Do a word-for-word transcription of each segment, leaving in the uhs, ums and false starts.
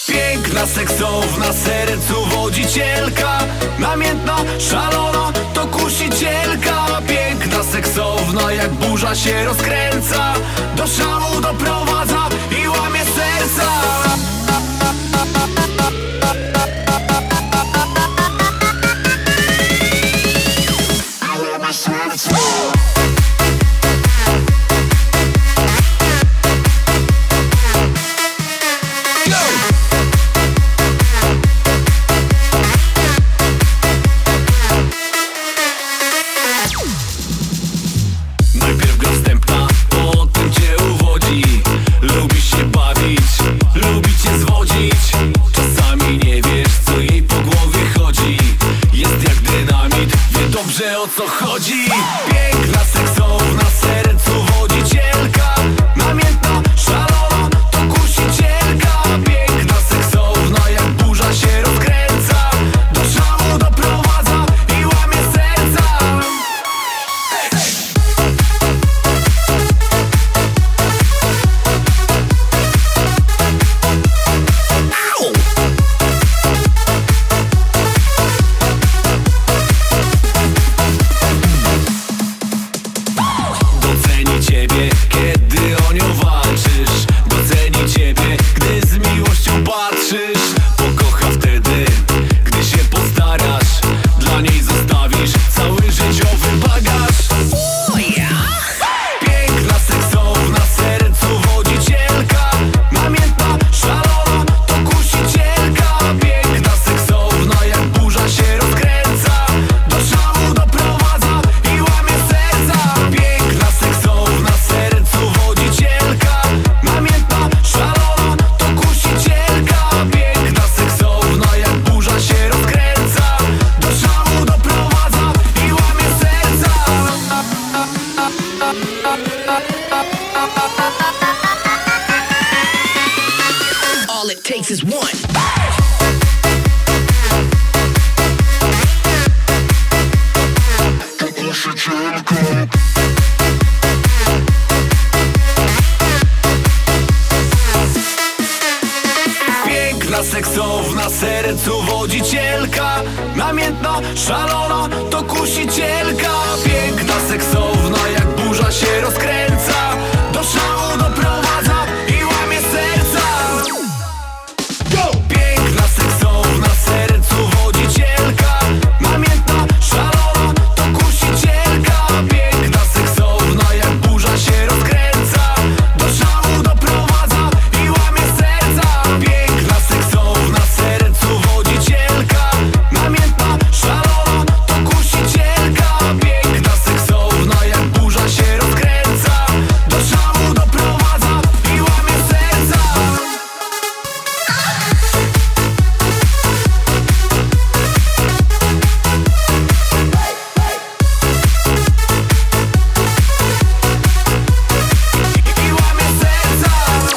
Piękna, seksowna, sercu wodzicielka, namiętna, szalona, to kusicielka. Piękna, seksowna, jak burza się rozkręca, do szału doprowadza i łamie serca. Ale ma serce. Najpierw gra wstępna, potem cię uwodzi. Lubi się bawić, lubi cię zwodzić. Czasami nie wiesz, co jej po głowie chodzi. Jest jak dynamit, wie dobrze o co chodzi. Piękna, seksowna, sercu wodzicielka, namiętna, szalona, to kusicielka. Piękna, seksowna, jak burza się rozkręca, do szału doprowadza i łamie serca. Doceni ciebie, kiedy o nią walczysz. Doceni ciebie, gdy z miłością patrzysz. Pokocha wtedy, gdy się postarasz. Dla niej zostawisz cały życiowy bagaż. Piękna, seksowna, sercu wodzicielka, namiętna, szalona, to kusicielka. Piękna, seksowna, jak burza się rozkręca, do szału doprowadza i łamie serca. Piękna, seksowna, sercu wodzicielka, namiętna, szalona, to kusicielka. Piękna, seksowna, jak burza się rozkręca, do szału doprowadza i łamie serca. All it takes is one. Piękna, seksowna, sercu wodzicielka, namiętna, szalona, to kusicielka. Piękna, seksowna, jak burza się rozkręca, do szału doprowadza i łamie serca. Piękna, seksowna, sercu wodzicielka, namiętna, szalona, to kusicielka. Piękna, seksowna, jak burza się rozkręca, do szału doprowadza i łamie serca. Piękna, seksowna, sercu wodzicielka, namiętna, szalona, to kusicielka. Piękna, seksowna, jak burza się rozkręca, do szału doprowadza i łamie serca. I łamie serca.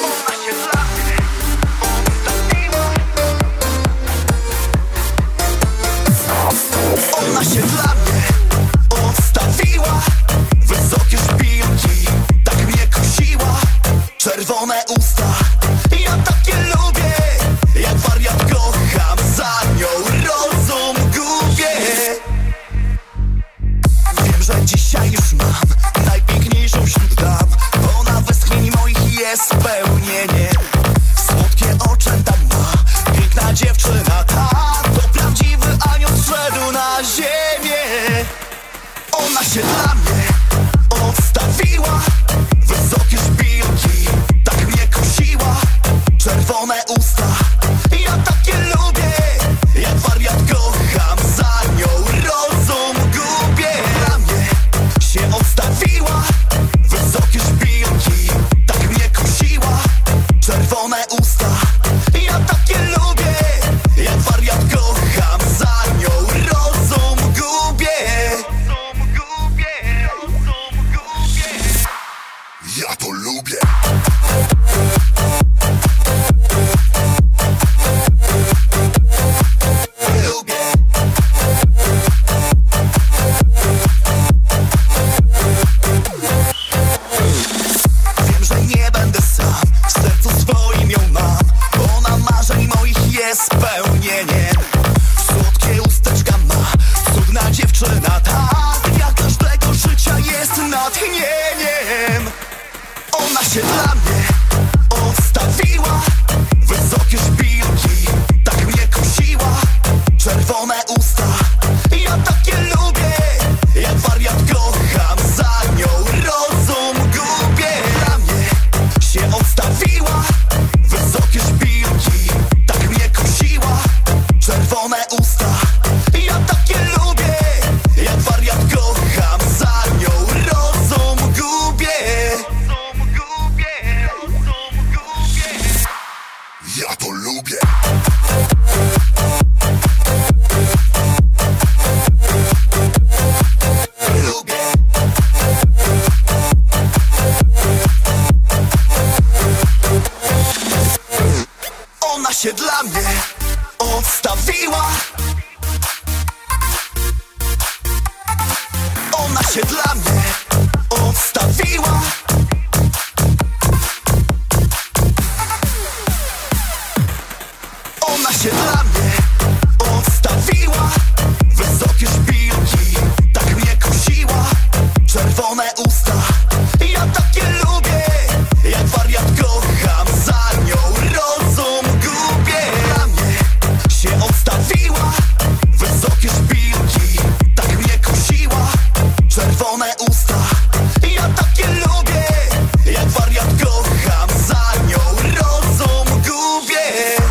Ona się dla mnie odstawiła, wysokie szpilki, tak mnie kusiła. Czerwone usta, ja takie lubię, jak wariat kocham, za nią rozum gubię. Wiem, że dzisiaj już mam najpiękniejszą wśród dam, bo na westchnień moich jest spełnienie. Słodkie oczęta ma, piękna dziewczyna ta, to prawdziwy anioł zszedł na ziemię. Ona się dla mnie odstawiła, wysokie szpilki, tak mnie kusiła. Czerwone usta, ja takie lubię, jak wariat kocham, za nią rozum gubię. Dla mnie się odstawiła, wysokie szpilki, tak mnie kusiła. Czerwone usta, ja takie lubię, jak wariat kocham, za nią rozum gubię. Ja to lubię. Lubię. Wiem, że nie będę sam, w sercu swoim ją mam. jest spełnieniem. Słodkie usteczka ma, cudna dziewczyna ta. Dla każdego życia jest natchnieniem. Ona się dla mnie odstawiła, wysokie szpilki, tak mnie kusiła. Czerwone usta, ja takie lubię, jak wariat kocham, za nią rozum gubię. Dla mnie się odstawiła, wysokie szpilki, tak mnie kusiła. Czerwone usta, ja takie lubię, jak wariat kocham, za nią rozum gubię. Ja to lubię. Lubię. Ona się dla mnie odstawiła. Ona się dla mnie odstawiła. Ona się dla mnie odstawiła, wysokie szpilki, tak mnie kusiła. Czerwone usta, ja takie lubię, jak wariat kocham, za nią rozum gubię. Dla mnie się odstawiła, wysokie szpilki, tak mnie kusiła. Czerwone usta, ja takie lubię, jak wariat kocham, za nią rozum gubię.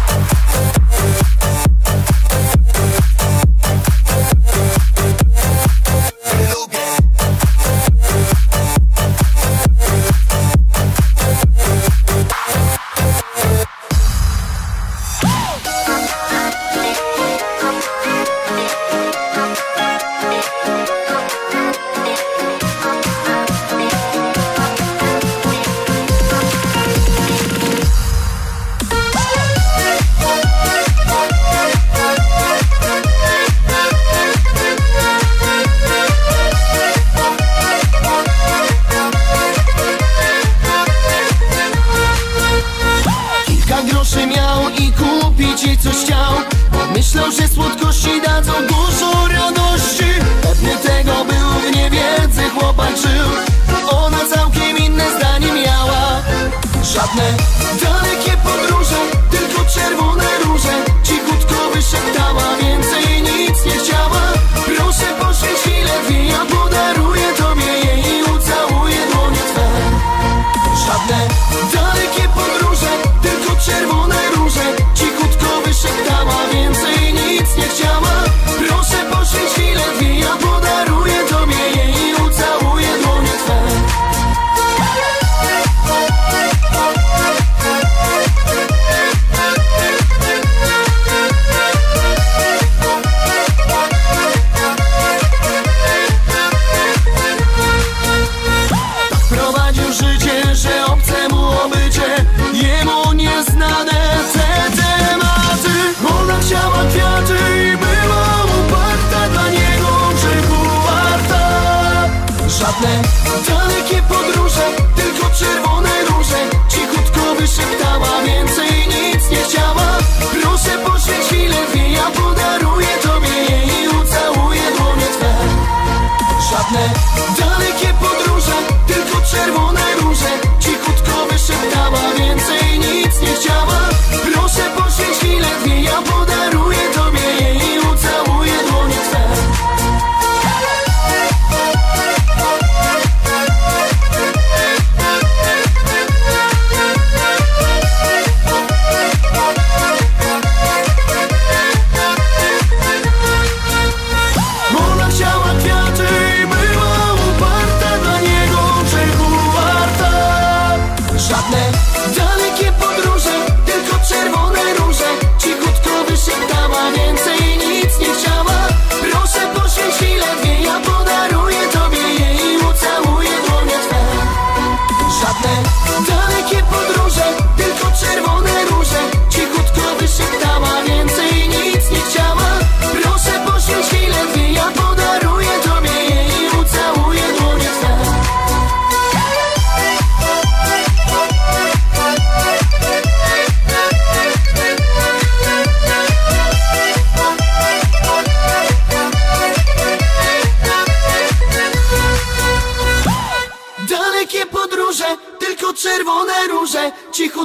Myślał, że słodkości dadzą dużo radości. Pewny tego był, w niewiedzy chłopak żył. Ona całkiem inne zdanie miała. Żadne dalekie podróże, tylko czerwone róże. Cichutko wyszeptała, więcej nic nie chciała. Proszę poświęć chwilę dwie, ja podaruję tobie jej i ucałuję dłonie twe. Żadne dalekie podróże, tylko czerwone róże. Cichutko wyszeptała, więcej nic nie chciała.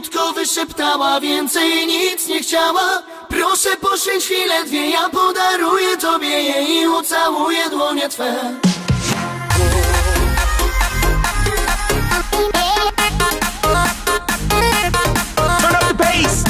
cichutko wyszeptała, więcej nic nie chciała. Proszę poświęć chwilę dwie, ja podaruję tobie jej i ucałuję dłonie twe. Turn up the bass.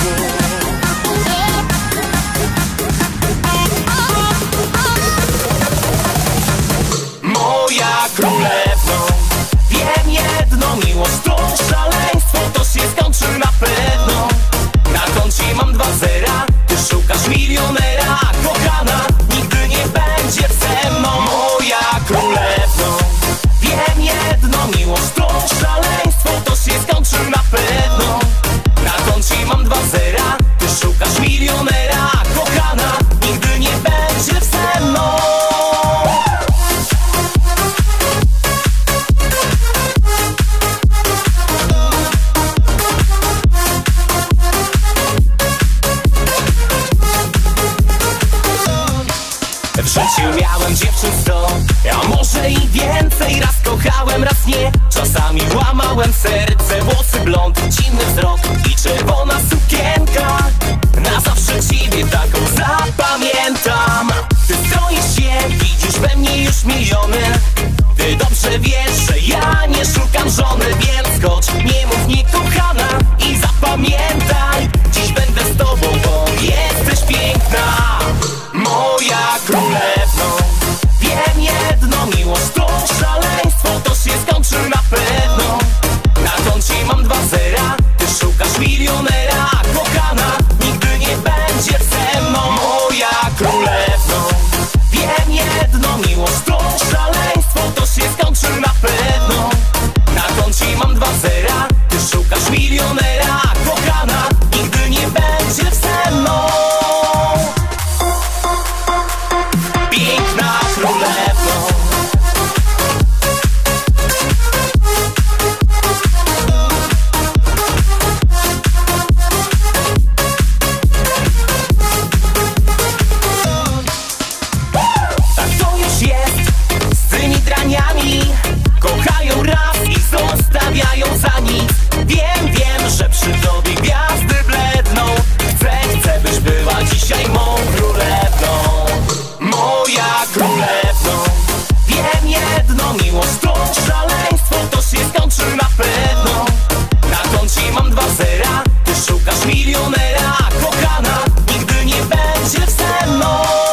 Moja królewno, wiem jedno, miłość to szaleństwo, to się skończy na pewno. Na koncie mam dwa zera, ty szukasz milionera. Kochana, nigdy nie będzie ze mną. Moja królewno, wiem jedno, miłość to szaleństwo, to się skończy na pewno. Na koncie mam dwa zera, ty szukasz milionera. Kochana, nigdy nie będzie ze mną. W życiu miałem dziewczyn sto, a może i więcej. Raz kochałem, raz nie. Czasami łamałem serce. Włosy blond, dziwny wzrok i czerwona sukienka. Na zawsze ciebie taką zapamiętam. Ty stroisz się, widzisz we mnie już miliony. Ty dobrze wiesz, że ja nie szukam żony. Więc chodź, nie mów nie kochana i zapamiętaj, dziś będę z tobą, bo jesteś piękna. Moja królewno, wiem jedno, miłość to szaleństwo, to się skończy na pewno. Na koncie mam dwa zera, ty szukasz milionera. Kochana, nigdy nie będzie ze mną. Moja królewno, wiem jedno, miłość to szaleństwo, to się skończy na pewno. Na koncie mam dwa zera, ty szukasz milionera. Kochana, nigdy nie będzie ze mną. Piękna królewno, tak to już jest z tymi draniami. Kochają raz i zostawiają za nic. Wiem, wiem, że przy tobie gwiazdy bledną. Chcę, chcę, byś była dzisiaj mą królewną. Moja królewno, wiem jedno, miłość to szaleństwo, to się skończy na pewno. Na koncie mam dwa zera, ty szukasz milionera. Kochana, nigdy nie będzie ze mną.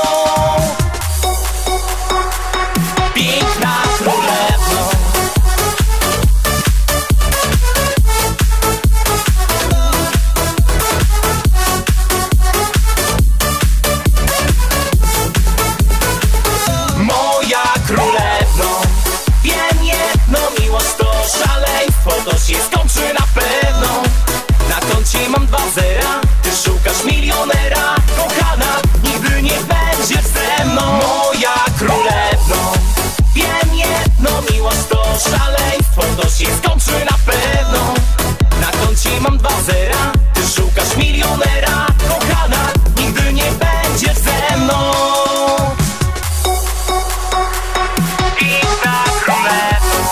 Piękna królewno, moja królewno, wiem jedno, miłość to szaleństwo, to się skończy na pewno. Na koncie mam dwa zera, ty szukasz milionera. Kochana, nigdy nie będzie ze mną. Moja królewno, wiem jedno, miłość to szaleństwo, to się skończy na pewno. Na koncie mam dwa zera, ty szukasz milionera. Kochana, nigdy nie będzie ze mną. Piękna królewno,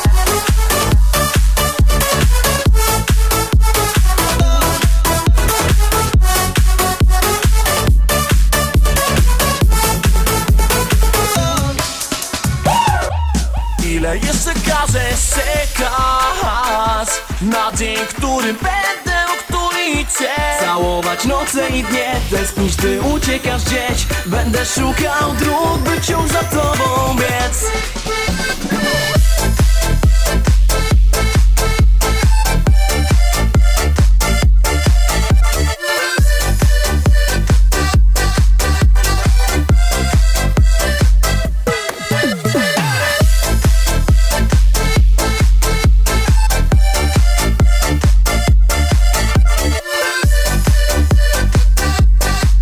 Ile jeszcze każesz czekać na dzień, który będę utulić cię? Całować noce i dnie, tęsknić, ty uciekasz gdzieś. Będę szukał dróg, by wciąż za tobą biec.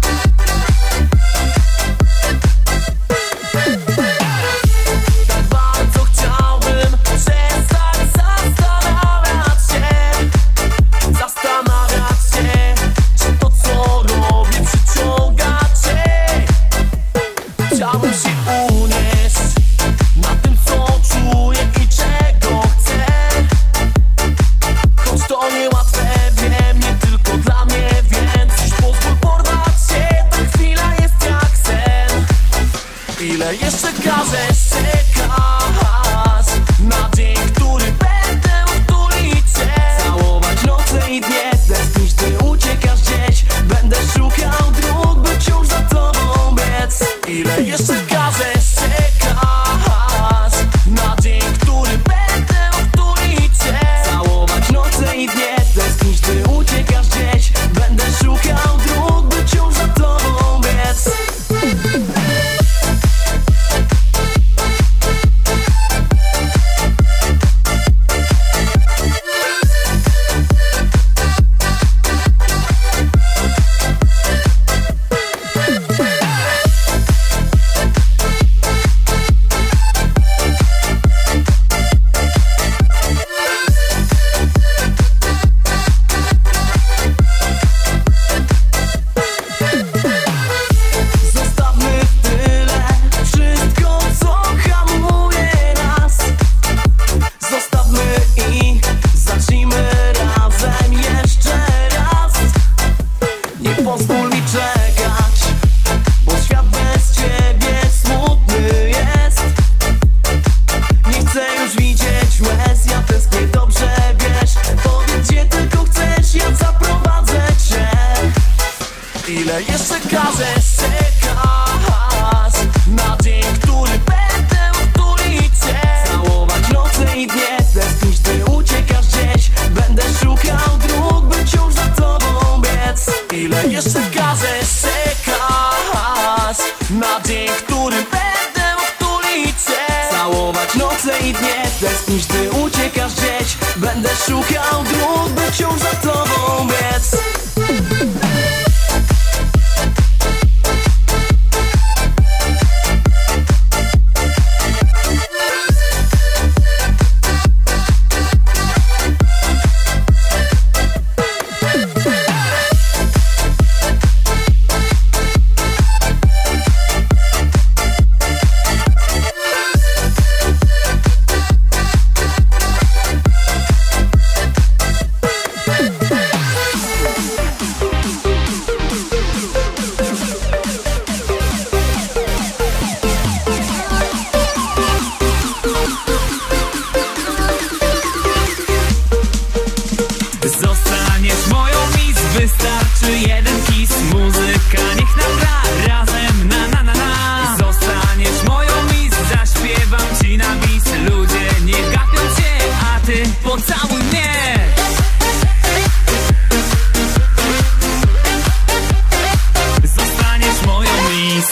Tak jeszcze każesz czekać na dzień, który będę utulić cię, całować noce i dnie, tęsknić, ty uciekasz gdzieś. Będę szukał dróg, by wciąż za tobą biec. Ile jeszcze każesz czekać na dzień, który będę utulić cię, całować noce i dnie, tęsknić, ty uciekasz gdzieś. Będę szukał dróg, by wciąż za tobą biec. Ile jeszcze każesz czekać na dzień, który będę utulić cię, całować noce i dnie, tęsknić, ty uciekasz gdzieś. Będę szukał dróg, by wciąż za tobą biec. Ile jeszcze każesz czekać na dzień, który będę utulić cię, całować noce i dnie, tęsknić, ty uciekasz gdzieś. Będę szukał dróg, by wciąż za tobą biec. Zostaniesz moją mis, wystarczy jeden kiss. Muzyka niech nam gra razem, na na na na. Zostaniesz moją mis, zaśpiewam ci na bis. Ludzie nie gapią cię, a ty pocałuj mnie. Zostaniesz moją mis.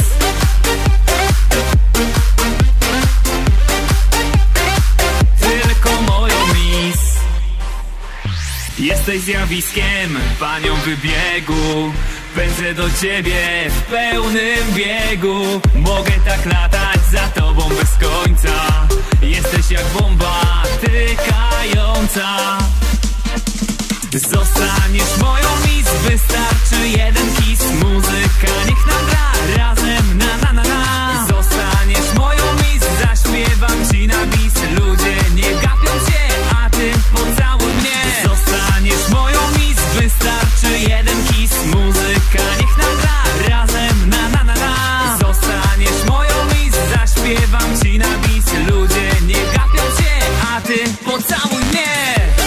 Tylko moją mis. Jesteś zjawiskiem, panią wybiegu. Pędzę do ciebie w pełnym biegu. Mogę tak latać za tobą bez końca. Jesteś jak bomba tykająca. Zostaniesz moją mis, wystarczy jeden kiss. Muzyka niech nam gra razem, na na na na. Zostaniesz moją mis, zaśpiewam ci na bis. Ludzie nie gapią cię, a ty pocałuj mnie. Zostaniesz moją mis, wystarczy jeden kiss. Muzyka niech nam gra razem, na na na na. Zostaniesz moją mis, zaśpiewam ci na bis. Ludzie nie gapią cię, a ty pocałuj mnie.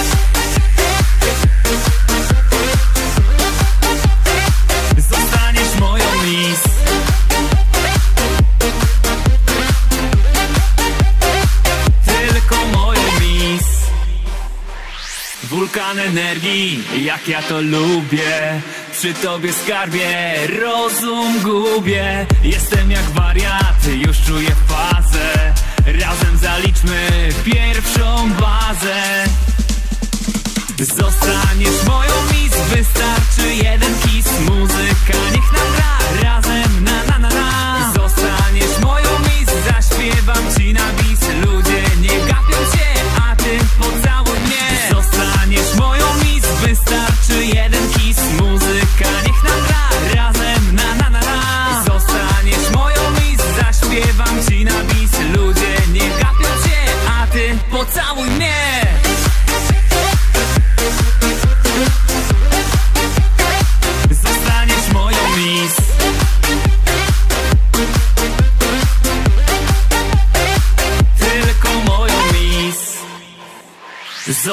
Zostaniesz moją mis. Tylko moją mis. Wulkan energii, jak ja to lubię. Przy tobie skarbie, rozum gubię. Jestem jak wariat, już czuję fazę. Razem zaliczmy pierwszą bazę. Zostaniesz moją mis, wystarczy jeden kiss. Muzyka niech nam gra razem, na na na na. Zostaniesz moją mis, zaśpiewam ci na bis. Ludzie nie gapią cię, a ty pocałuj mnie. Zostaniesz moją mis, wystarczy jeden kiss. Muzyka niech nam gra razem, na na na na. Zostaniesz moją mis, zaśpiewam ci na bis. Ludzie nie gapią cię, a ty pocałuj mnie.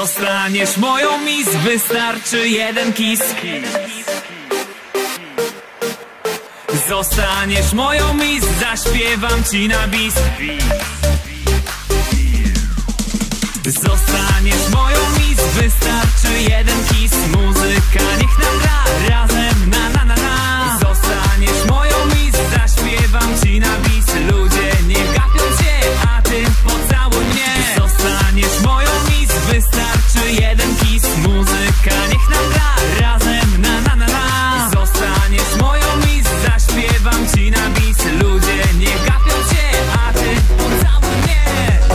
Zostaniesz moją miss, wystarczy jeden kiss. Zostaniesz moją miss, zaśpiewam ci na bis. Zostaniesz moją miss, wystarczy jeden kiss. Muzyka niech nam gra razem, na na na na. Zostaniesz moją miss, zaśpiewam ci na bis. Ludzie nie gapią cię, a ty pocałuj mnie. Zostaniesz moją miss, wystarczy jeden kiss. Muzyka niech nam gra razem, na na na na. Zostaniesz moją miss, zaśpiewam ci na bis. Ludzie nie gapią cię, a ty pocałuj mnie.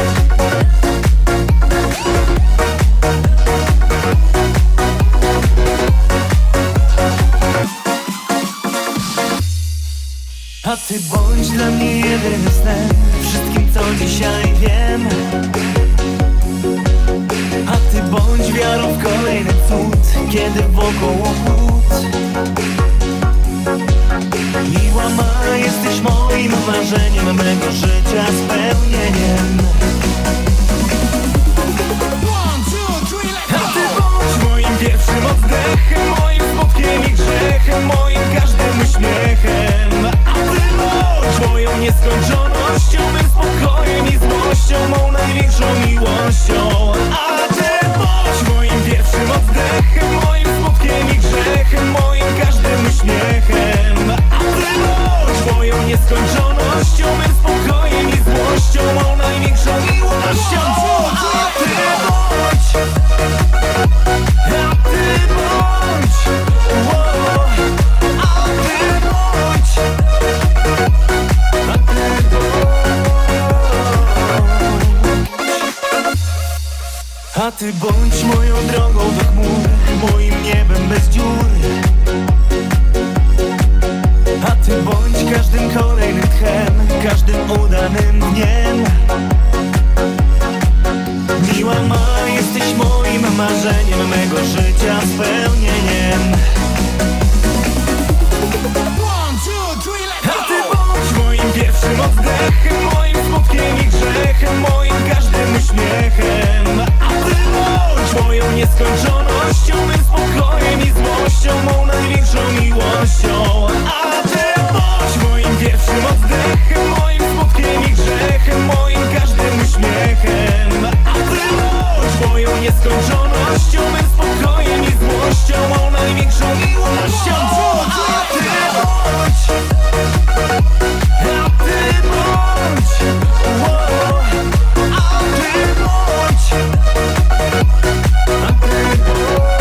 A ty bądź dla mnie jedynym snem, wszystkim co dzisiaj wiem. A ty bądź wiarą w kolejny cud, kiedy wokoło chłód. Miła ma, jesteś moim marzeniem, mego życia spełnieniem. A ty bądź moim pierwszym oddechem, moim smutkiem i grzechem, moim każdym uśmiechem. A ty bądź moją nieskończonością, mym spokojem i złością, mą największą miłością. A ty bądź moim pierwszym oddechem, moim smutkiem i grzechem, moim każdym uśmiechem. A ty bądź moją nieskończonością, mym spokojem i złością, mą największą miłością. A ty bądź, a ty bądź, wow. A ty bądź, a ty bądź, a ty bądź moją drogą do chmur, moim niebem bez dziur. A ty bądź każdym kolejnym tchem, każdym udanym dniem. Miła ma, jesteś moim marzeniem, mego życia spełnieniem. A ty bądź moim pierwszym oddechem, moim smutkiem i grzechem, moim każdym uśmiechem. A ty bądź moją nieskończonością, mym spokojem i złością, mą największą miłością. A ty bądź moim pierwszym oddechem, moim smutkiem i grzechem, moim każdym uśmiechem. A ty bądź moją nieskończonością, mym spokojem i złością, mą największą miłością. A ty bądź, a ty bądź, wow. A ty bądź, a ty bądź.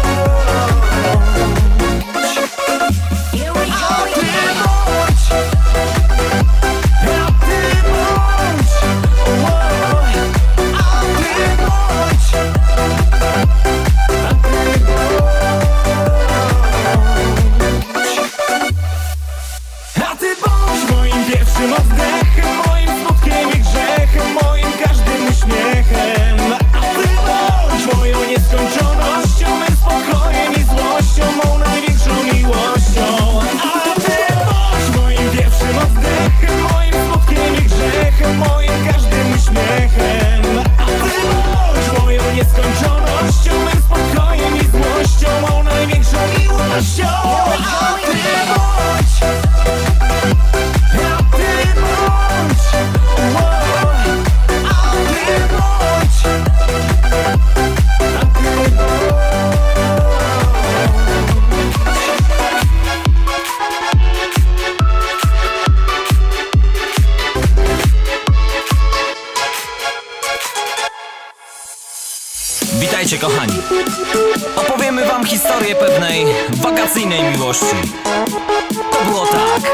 Witajcie kochani, opowiemy wam historię pewnej wakacyjnej miłości. To było tak.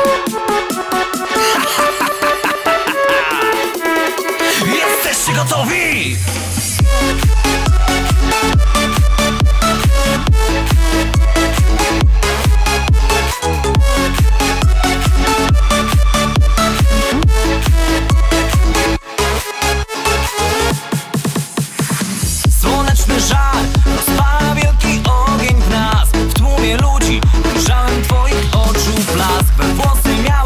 Jesteście gotowi? Twoich oczu blask, we włosy miał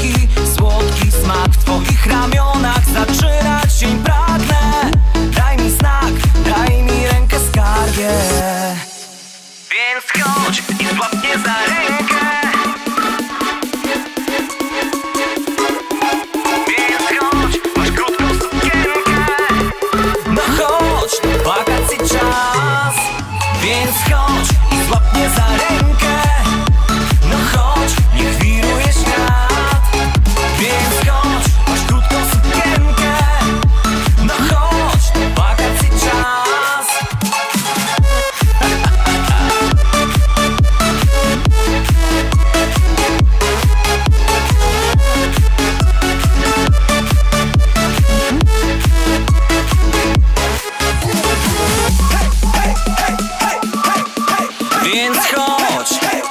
słodki, słodki smak w twoich ramionach. Zaczynać dzień pragnę. Daj mi znak, daj mi rękę, skarbie. Więc chodź i złap mnie za rękę. Więc chodź, masz krótką sukienkę. No chodź, to wakacji czas. Więc chodź i złap mnie za rękę. No chodź, niech wiruje świat. Więc chodź, masz krótką sukienkę. No chodź, to wakacji czas. Więc chodź.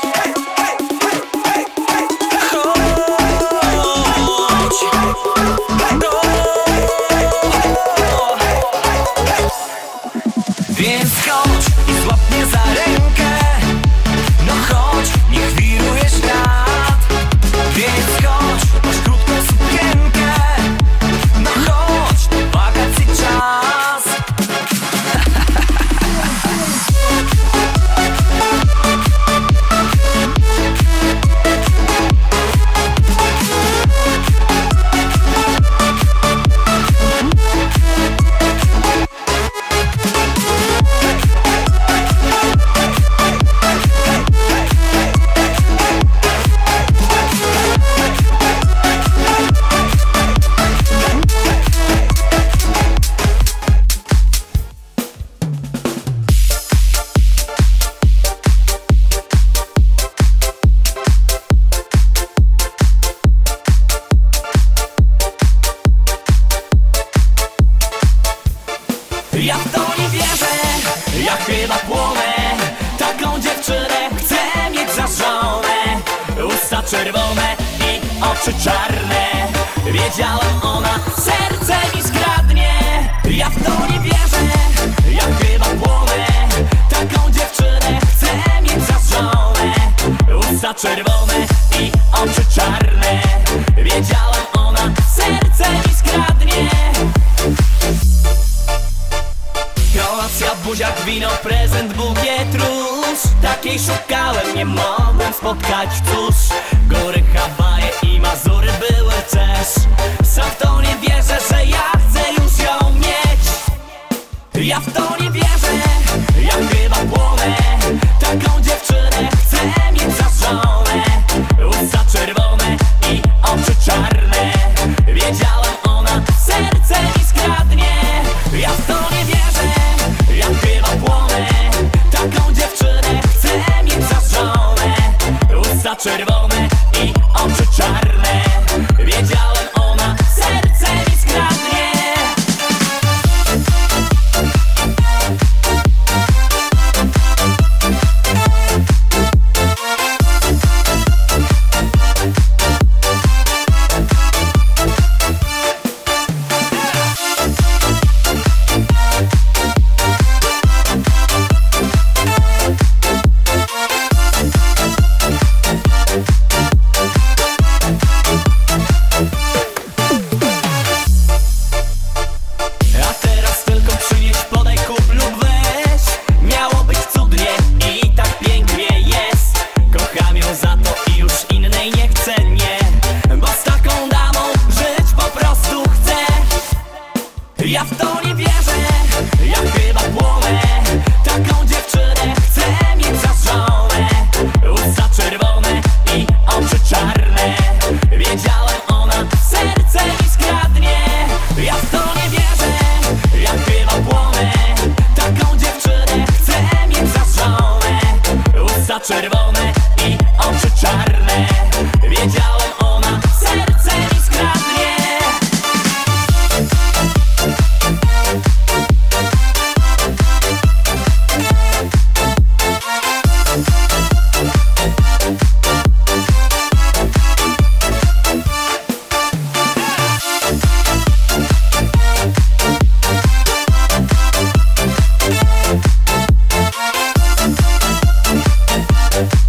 Więc chodź i złap mnie za rękę. No chodź, niech wiruje świat. Więc chodź, masz krótką sukienkę. No chodź, to wakacji czas. Ja w to nie wierzę, ja chyba płonę. Taką dziewczynę chcę mieć za żonę. Usta czerwone i oczy czarne. Wiedziałem, ona serce mi skradnie. Ja w to nie wierzę, ja chyba płonę. Taką dziewczynę chcę mieć za żonę. Usta czerwone i oczy czarne. Wiedziałem, ona serce mi skradnie. Kolacja, buziak, wino, prezent, bukiet róż. Takiej szukałem, nie mogłem spotkać, cóż. Góry, Hawaje i Mazury były też. Sam w to nie wierzę, że ja chcę już ją mieć. Ja w to nie wierzę, ja chyba płonę. Taką dziewczynę chcę mieć za żonę. Usta czerwone i oczy czarne. Wiedziałem, ona serce mi skradnie. Ja w to nie wierzę, ja chyba płonę. Taką dziewczynę chcę mieć za żonę. Usta czerwone i oczy czarne. Wiedziałem, ona serce mi skradnie. Ja w to nie wierzę, ja chyba płonę. Taką dziewczynę chcę mieć za żonę. Usta czerwone i oczy czarne. Wiedziałem, ona serce mi skradnie. Ja w to nie wierzę, ja chyba płonę. Taką dziewczynę chcę mieć za żonę. Usta czerwone i oczy czarne. Wiedziałem, ona serce mi skradnie. We'll be right back.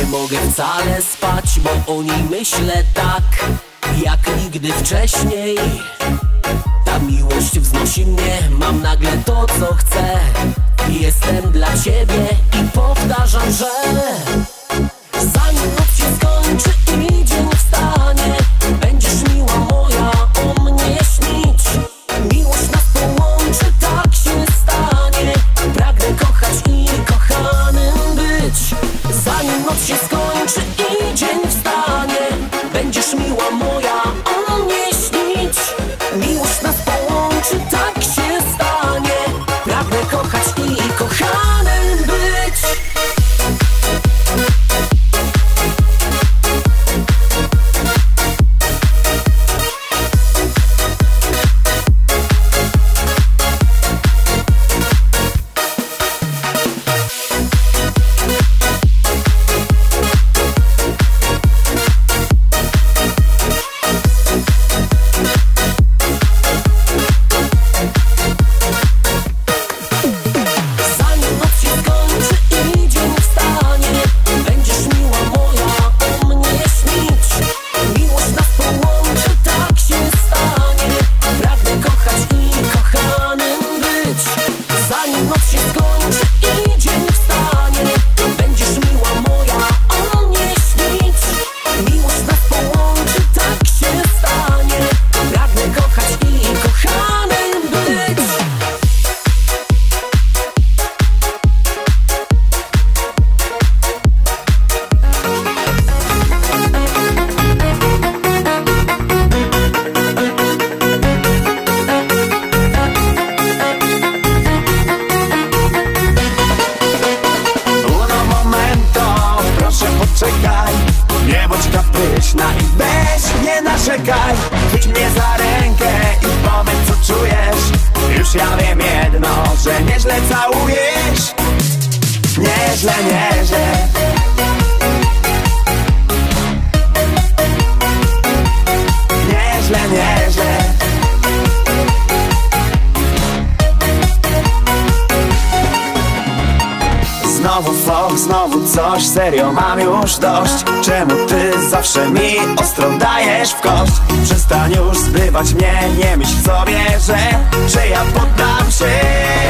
mogę wcale spać, bo o niej myślę tak jak nigdy wcześniej. Ta miłość wznosi mnie, mam nagle to co chcę. Jestem dla ciebie i powtarzam, że zanim noc się skończy i dzień wstanie, będziesz miła moja, o mnie śnić. Miłość nas połączy, tak się stanie. Pragnę kochać i kochanym być. Zanim noc się skończy i dzień wstanie, będziesz miła moja, o mnie śnić. Miłość nas połączy, tak się stanie. Pragnę kochać i kochanym być. Nie bądź kapryśna i weź, nie narzekaj. Chwyć mnie za rękę i powiedz co czujesz. Już ja wiem jedno, że nieźle całujesz. Nieźle, nieźle. Nieźle, nieźle. Znowu fok, znowu coś, serio mam już dość. Czemu ty zawsze mi ostro dajesz w kość? Przestań już zbywać mnie, nie myśl sobie, że, że ja poddam się.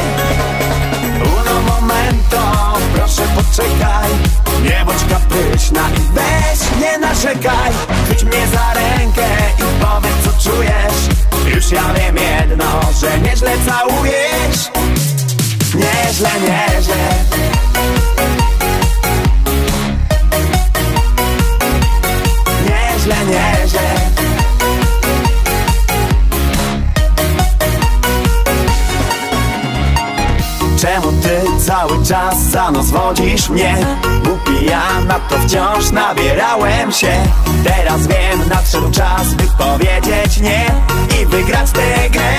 Uno momento, proszę poczekaj. Nie bądź kapryśna i weź, nie narzekaj. Chwyć mnie za rękę i powiedz co czujesz. Już ja wiem jedno, że nieźle całujesz. Nieźle, nieźle. Nieźle, nieźle. Czemu ty cały czas za nos wodzisz mnie? Głupi ja, na to wciąż nabierałem się. Teraz wiem, nadszedł czas, by powiedzieć nie i wygrać tę grę.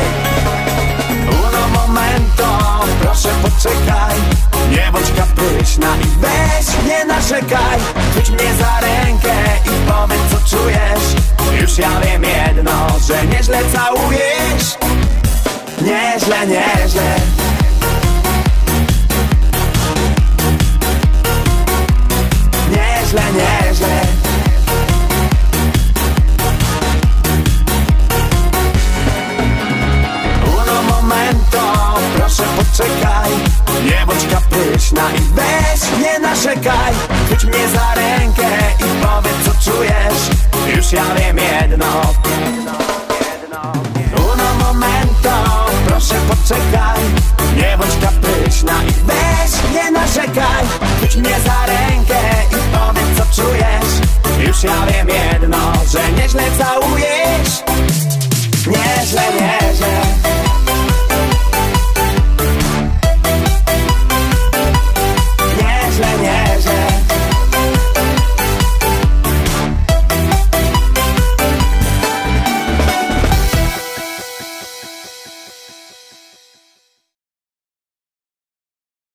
Uno momento, proszę poczekaj. Nie bądź kapryśna i weź, nie narzekaj. Chwyć mnie za rękę i powiedz co czujesz. Już ja wiem jedno, że nieźle całujesz. Nieźle, nieźle. Nieźle, nieźle. Uno momento, proszę poczekaj. Nie bądź kapryśna i weź, nie narzekaj. Chwyć mnie za rękę i powiedz co czujesz. Już ja wiem jedno. Uno momento, proszę poczekaj. Nie bądź kapryśna i weź, nie narzekaj. Chwyć mnie za rękę i powiedz co czujesz. Już ja wiem jedno, że nieźle całujesz. Nieźle, nieźle.